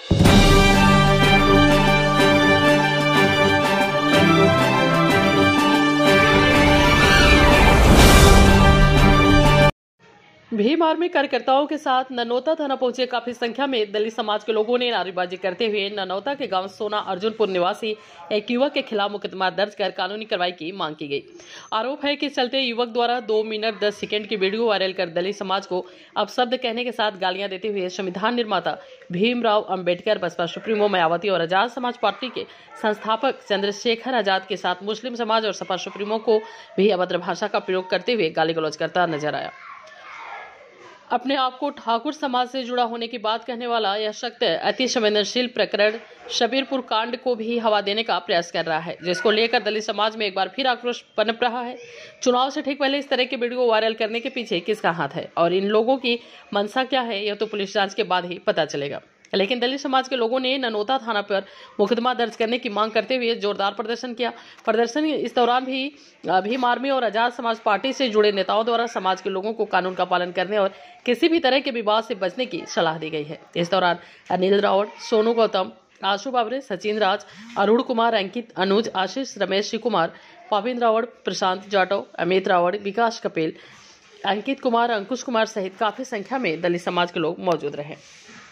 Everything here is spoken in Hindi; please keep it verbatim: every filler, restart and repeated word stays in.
भीम आर्मी कार्यकर्ताओं के साथ ननौता थाना पहुंचे काफी संख्या में दलित समाज के लोगों ने नारेबाजी करते हुए ननौता के गांव सोना अर्जुनपुर निवासी एक युवक के खिलाफ मुकदमा दर्ज कर कानूनी कार्रवाई की मांग की गई। आरोप है कि चलते युवक द्वारा दो मिनट दस सेकंड की वीडियो वायरल कर दलित समाज को अपशब्द कहने के साथ गालियां देते हुए संविधान निर्माता भीमराव अंबेडकर, बसपा सुप्रीमो मायावती और आजाद समाज पार्टी के संस्थापक चंद्रशेखर आजाद के साथ मुस्लिम समाज और सपा सुप्रीमो को भी अभद्र भाषा का प्रयोग करते हुए गाली गलौज करता नजर आया। अपने आप को ठाकुर समाज से जुड़ा होने की बात कहने वाला यह शख्स अति संवेदनशील प्रकरण शबीरपुर कांड को भी हवा देने का प्रयास कर रहा है, जिसको लेकर दलित समाज में एक बार फिर आक्रोश पनप रहा है। चुनाव से ठीक पहले इस तरह के वीडियो वायरल करने के पीछे किसका हाथ है और इन लोगों की मंशा क्या है, यह तो पुलिस जांच के बाद ही पता चलेगा। लेकिन दलित समाज के लोगों ने ननौता थाना पर मुकदमा दर्ज करने की मांग करते हुए जोरदार प्रदर्शन किया। प्रदर्शन इस दौरान भी भीम आर्मी और आजाद समाज पार्टी से जुड़े नेताओं द्वारा समाज के लोगों को कानून का पालन करने और किसी भी तरह के विवाद से बचने की सलाह दी गई है। इस दौरान अनिल रावड़, सोनू गौतम, आशु बाबरे, सचिन राज, अरुण कुमार, अंकित, अनुज, आशीष, रमेश, शिव कुमार, पाविन रावड़, प्रशांत जाटव, अमित रावड़, विकास कपिल, अंकित कुमार, अंकुश कुमार सहित काफी संख्या में दलित समाज के लोग मौजूद रहे।